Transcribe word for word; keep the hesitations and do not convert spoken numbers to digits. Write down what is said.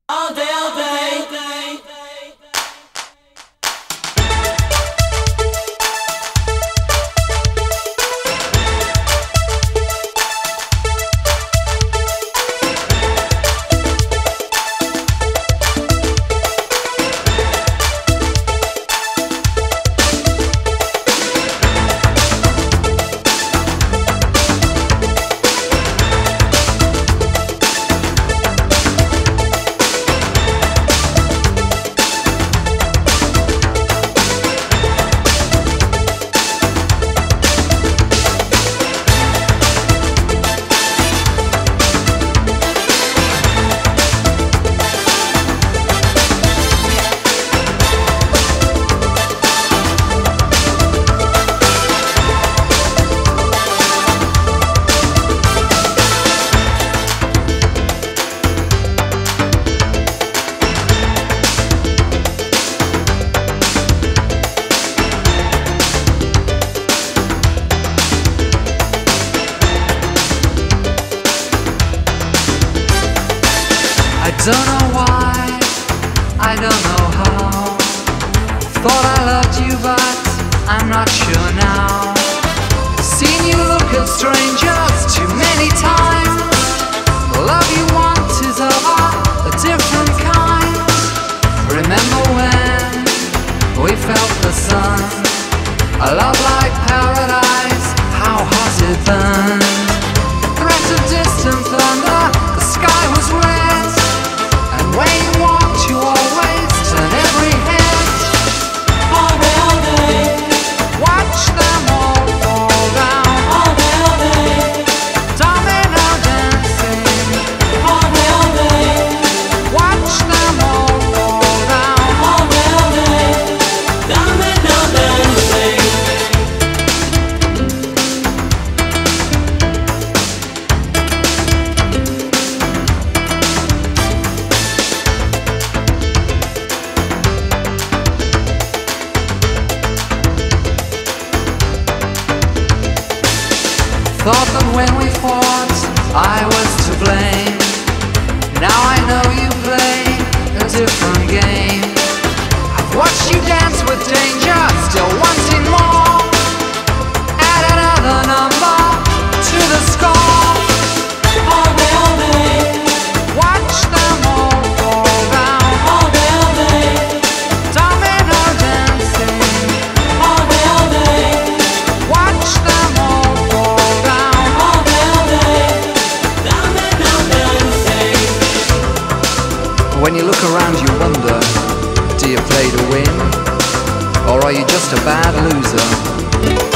All day, all day. I don't know why, I don't know how. Thought I loved you but I'm not sure now. Seen you look at strangers too many times. The love you want is of a different kind. Remember when we felt the sun, a love like paradise, how hot it burned. Threat of distant thunder, the sky was red. When you walked, you always turn every head. All day, all day. Watch them all fall down. All day, all day. Domino dancing. All day, all day. Watch them all fall down. All day, all day. Domino dancing. Thought that when we fought, I was to blame. Now I know you play a different game. I've watched you dance with danger, still wanting more. Add another number to the score. All day, all day. Watch them all fall down. All day, all day. Domino dancing. All day, all day. Watch them all fall down. All day, all day. Domino dancing. When you look around you wonder, do you play to win? Or are you just a bad loser?